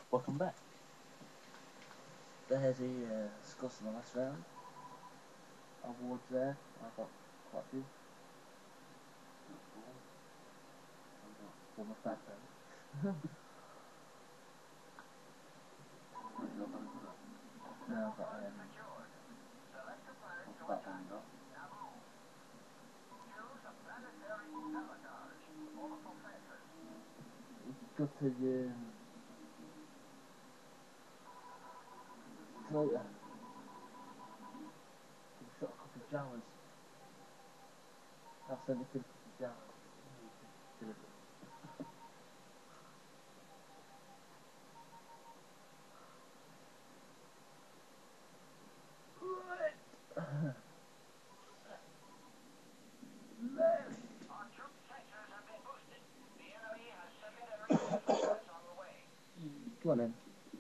Welcome back. There's a discuss in the last round. Awards there. I've got quite a few. Former fat friend. Now I've got what's that one got? Got to later. Shot a couple of Jawas. I'll send it to a couple of Jawas. Come on then.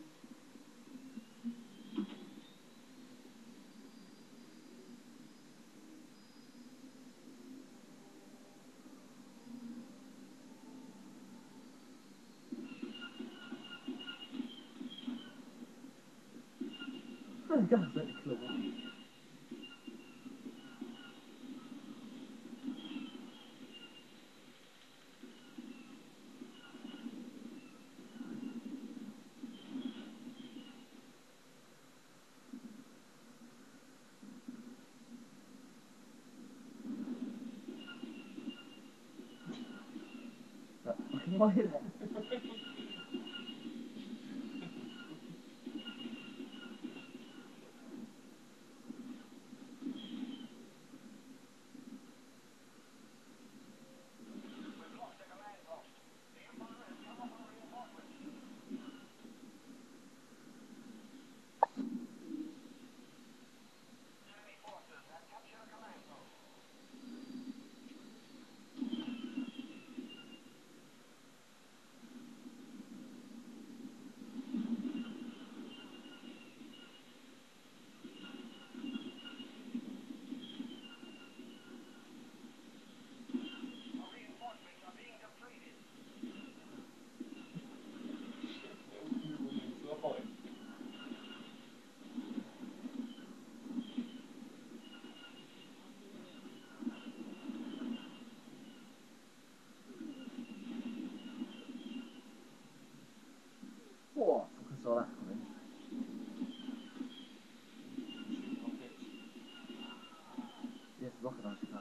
Oh, God, that's a clever. Why is that? What? I saw that coming. Yes, rocket on sky.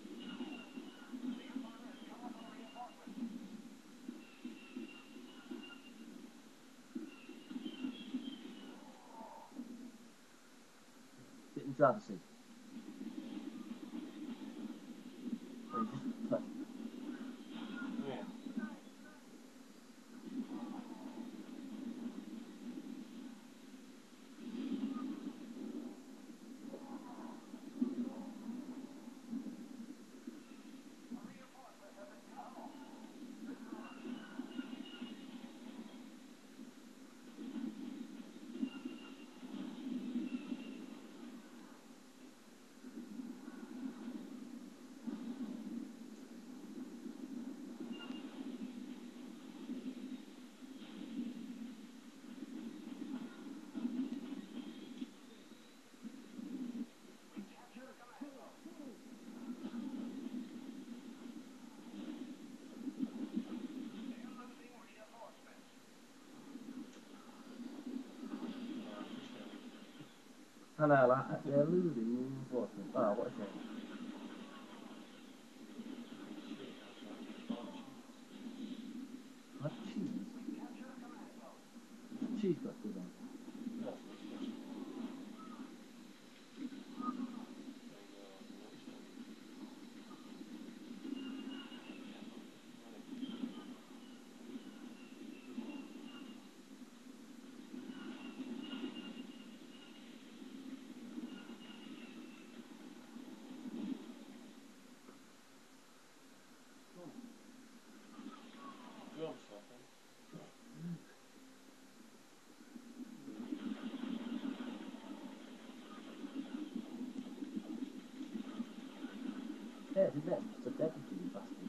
Get in the driver's seat. So you just touch. Yeah. I know, like, they're losing reinforcements. Oh, what a shame. What cheese? Cheese got good on. Yeah, did that? It's a deputy, you bastard.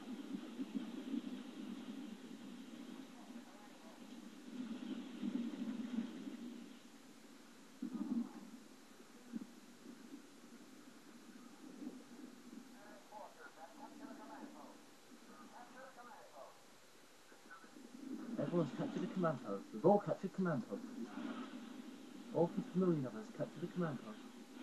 All of us capture the command post. We've all captured command post. All 50 million of us capture the command post.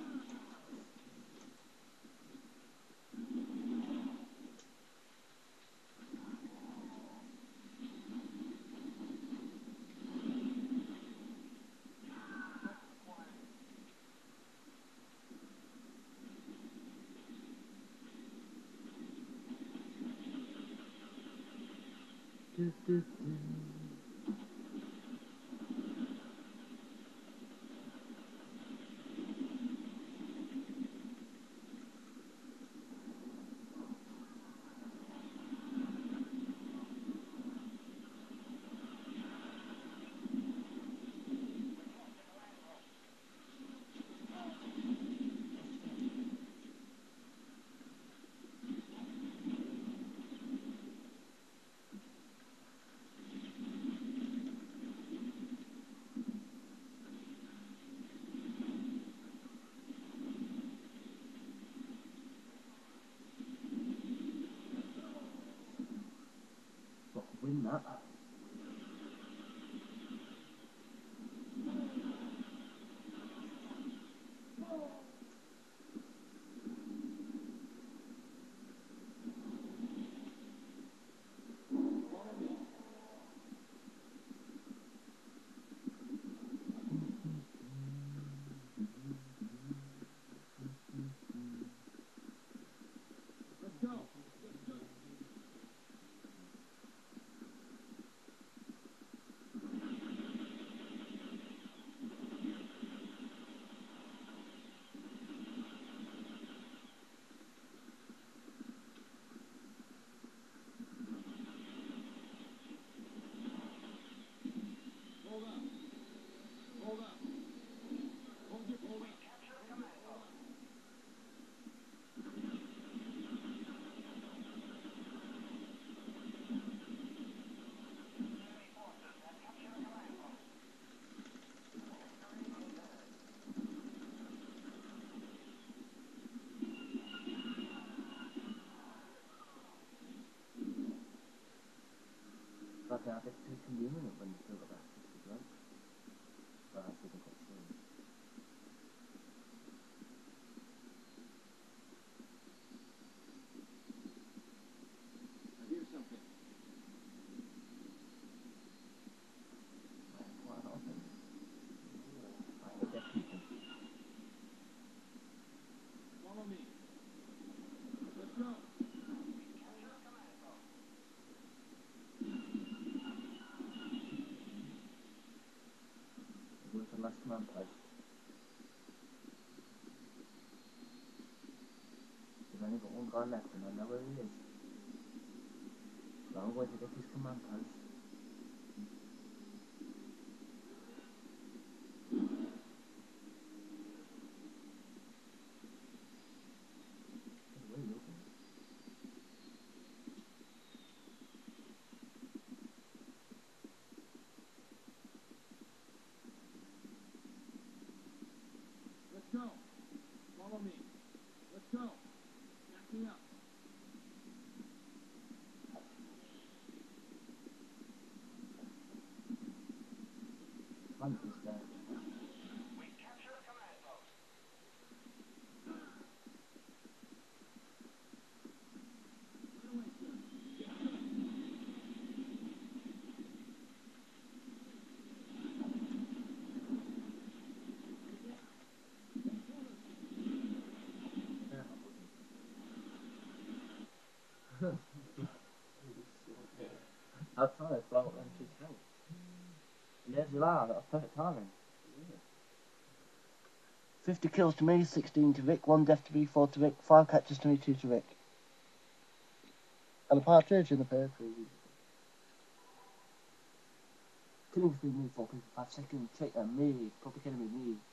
Do, do, do. Well, win that. Let's go. Hold up. Hold up. Hold it. Hold up. But I bet it's convenient when you still got access to drugs. Well, that doesn't quite true. I hear something. Quite a lot of things. I hate dead people. Follow me. Let's go. We're going to the last command post. We've only got one guy left and I know where he is. So I'm going to get his command post. Where are you looking? Let's go. Follow me. Let's go. Back me up. Hunt is there. We capture the command post. Right away, sir. How tired, but then she's help. And there's your are, that's perfect timing. 50 kills to me, 16 to Rick, 1 death to me, 4 to Rick, 5 catches to me, 2 to Rick. And a partridge in the pair, please. Killing 3 me, 4 people, 5 seconds, check me, probably killing me.